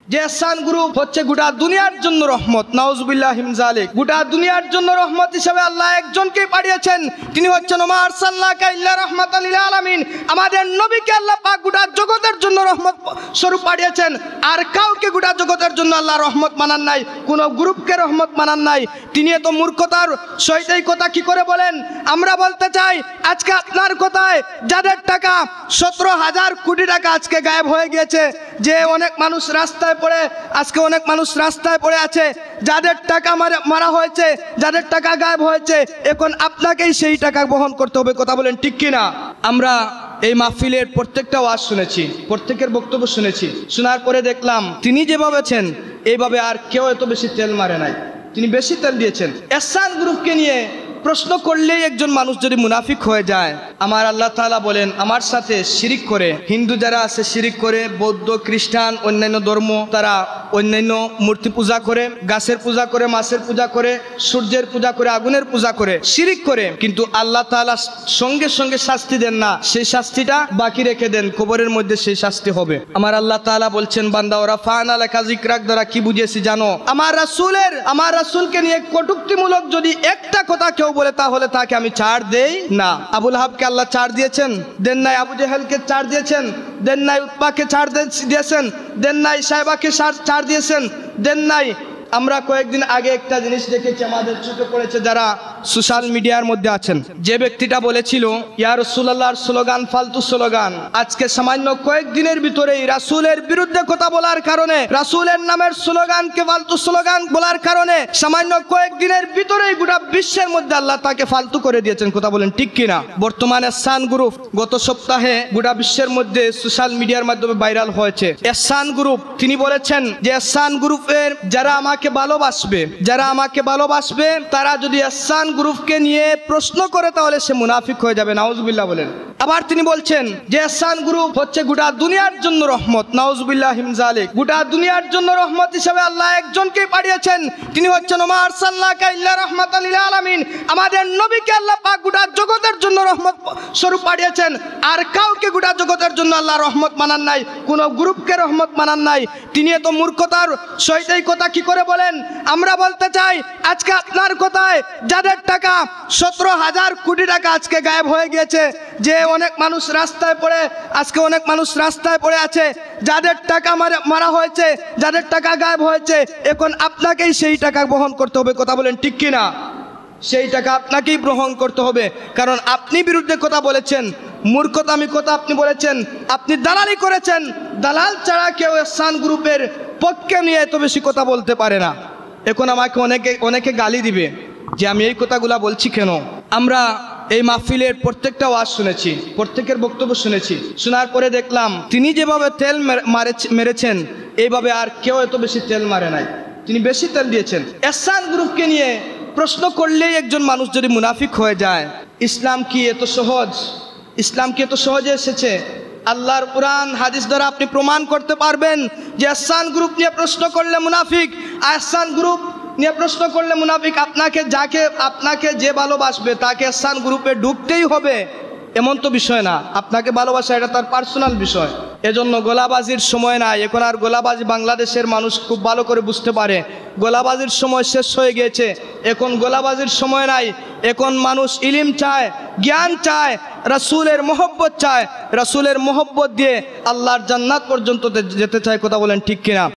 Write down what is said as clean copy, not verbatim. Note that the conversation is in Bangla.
যে এহসান গ্রুপ হচ্ছে গোটা দুনিয়ার জন্য রহমত, নাউজুবিল্লাহ মিন যালিক। গোটা দুনিয়ার জন্য রহমত হিসেবে আল্লাহ একজনকেই পাঠিয়েছেন, তিনি হচ্ছেন ওমা আরসালনাকা ইল্লা রাহমাতাল লিল আলামিন। আমাদের নবীকে আল্লাহ পাক গোটা জগতের জন্য রহমত স্বরূপ পাঠিয়েছেন। আর কাউকে গোটা জগতের জন্য আল্লাহ রহমত মানান নাই, কোনো গ্রুপকে রহমত মানান নাই। তিনি এত মূর্খতার সহিত এই কথা কি করে বলেন? আমরা বলতে চাই, আজকে আপনার কথায় যাদের টাকা 17,000 কোটি টাকা আজকে গায়েব হয়ে গিয়েছে, যে অনেক মানুষ রাস্তায় পড়ে আজকে অনেক মানুষ রাস্তায় পড়ে আছে, যাদের টাকা মারা হয়েছে, যাদের টাকা গায়েব হয়েছে, এখন আপনাকেই সেই টাকা বহন করতে হবে। কথা বলেন ঠিক কিনা? আমরা এই মাহফিলের প্রত্যেকটা ওয়াজ শুনেছি, প্রত্যেকের বক্তব্য শুনেছি, শোনার পরে দেখলাম তিনি যেভাবে আছেন এইভাবে আর কেউ এত বেশি তেল মারে নাই, তিনি বেশি তেল দিয়েছেন। এহসান গ্রুপকে নিয়ে প্রশ্ন করলেই একজন মানুষ যদি মুনাফিক হয়ে যায়, আমার আল্লাহ তাআলা বলেন আমার সাথে শিরিক করে, হিন্দু যারা আছে শিরিক করে, বৌদ্ধ খ্রিস্টান অন্যান্য ধর্ম তারা অন্যান্য মূর্তি পূজা করে, গাছের পূজা করে, মাছের পূজা করে, সূর্যের পূজা করে, আগুনের পূজা করে, শিরিক করে, কিন্তু আল্লাহ তাআলা সঙ্গে সঙ্গে শাস্তি দেন না, সেই শাস্তিটা বাকি রেখে দেন, কবরের মধ্যে সেই শাস্তি হবে। আমার আল্লাহ তাআলা বলছেন বান্দা ওরা ফানা লাকা যিকরাক দ্বারা কি বুঝিয়েছি জানো? আমার রাসূলকে নিয়ে কটূক্তিমূলক যদি একটা কথা কেউ বলে তাহলে তাকে আমি ছাড় দেই না। আবু লাহাবকে আল্লাহ ছাড় দিয়েছেন? দেন নাই। আবু জেহেলকে ছাড় দিয়েছেন? দেন নাই। উতবাকে ছাড় দিয়েছেন? দেন নাই। সাহেবাকে ছাড় দিয়েছেন? দেন নাই। আমরা কয়েকদিন আগে একটা জিনিস দেখেছি, আমাদের চোখে পড়েছে যারা সোশ্যাল মিডিয়ার মধ্যে আছেন, যে ব্যক্তিটা বলেছিল ইয়া রাসূলুল্লাহর স্লোগান ফালতু স্লোগান, আজকে সামান্য কয়েকদিনের ভিতরেই রাসূলের বিরুদ্ধে কথা বলার কারণে, রাসূলের নামের স্লোগানকে ফালতু স্লোগান বলার কারণে সামান্য কয়েকদিনের ভিতরেই গোটা বিশ্বের মধ্যে আল্লাহ তাকে ফালতু করে দিয়েছেন। কথা বলেন ঠিক কিনা? বর্তমানে এহসান গ্রুপ গত সপ্তাহে গোটা বিশ্বের মধ্যে সোশ্যাল মিডিয়ার মাধ্যমে ভাইরাল হয়েছে। এহসান গ্রুপ তিনি বলেছেন যে এহসান গ্রুপের যারা আমাকে ভালোবাসবে তারা যদি এহসান গ্রুপকে নিয়ে প্রশ্ন করে তাহলে সে মুনাফিক হয়ে যাবে, নাউজুবিল্লাহ বলেন। আবার তিনি বলছেন যে এহসান গ্রুপ হচ্ছে গোটা দুনিয়ার জন্য রহমত, নাউজুবিল্লাহ মিন যালিক। গোটা দুনিয়ার জন্য রহমত হিসেবে আল্লাহ একজনকেই পাঠিয়েছেন, তিনি হচ্ছেন ওমা আরসালনাকা ইল্লা রাহমাতাল লিল আলামিন। আমাদের নবীকে আল্লাহ পাক গোটা জগতের জন্য রহমত স্বরূপ পাঠিয়েছেন। আর কাউকে গোটা জগতের জন্য আল্লাহ রহমত মানান নাই, কোনো গ্রুপকে রহমত মানান নাই। তিনি এত মূর্খতার সহিত এই কথা কি করে বলেন? আমরা বলতে চাই, আজকে আপনার কথায় যাদের টাকা 17,000 কোটি টাকা আজকে গায়েব হয়ে গিয়েছে, যে অনেক মানুষ রাস্তায় পড়ে আজকে অনেক মানুষ রাস্তায় পড়ে আছে, যাদের টাকা মারা হয়েছে, যাদের টাকা গায়েব হয়েছে, এখন আপনাকেই সেই টাকা বহন করতে হবে। কথা বলেন ঠিক কিনা? সেই টাকা আপনাকেই গ্রহণ করতে হবে, কারণ আপনি বিরুদ্ধে কথা বলেছেন, মূর্খতামি কথা আপনি বলেছেন, আপনি দালালি করেছেন। দালাল ছাড়া কেউ এহসান গ্রুপের পক্ষে নিয়ে এত বেশি কথা বলতে পারে না। এখন আমাকে অনেকে গালি দিবে যে আমি এই কথাগুলা বলছি কেন। আমরা এই মাহফিলের প্রত্যেকটা ওয়াজ শুনেছি, প্রত্যেকের বক্তব্য শুনেছি, শোনার পরে দেখলাম তিনি যেভাবে তেল মেরেছেন এইভাবে আর কেউ এত বেশি তেল মারে নাই, তিনি বেশি তেল দিয়েছেন। এহসান গ্রুপকে নিয়ে প্রশ্ন করলেই একজন মানুষ যদি মুনাফিক হয়ে যায়, ইসলাম কি এত সহজ? ইসলাম কি এত সহজে এসেছে? আল্লাহর কোরআন হাদিস দ্বারা আপনি প্রমাণ করতে পারবেন যে এহসান গ্রুপ নিয়ে প্রশ্ন করলে মুনাফিক, এহসান গ্রুপ নিয়ে প্রশ্ন করলে মুনাফিক। আপনাকে যে ভালোবাসবে তাকে এহসান গ্রুপে ঢুকতেই হবে এমন তো বিষয় না। আপনাকে ভালোবাসা এটা তার পার্সোনাল বিষয়। এজন্য গোলাবাজির সময় নাই। এখন আর গোলাবাজি বাংলাদেশের মানুষ খুব ভালো করে বুঝতে পারে, গোলাবাজির সময় শেষ হয়ে গিয়েছে। এখন গোলাবাজির সময় নাই। এখন মানুষ ইলম চায়, জ্ঞান চায়, রাসূলের মহব্বত চায়, রাসূলের মহব্বত দিয়ে আল্লাহর জান্নাত পর্যন্ত যেতে চায়। কথা বলেন ঠিক কিনা?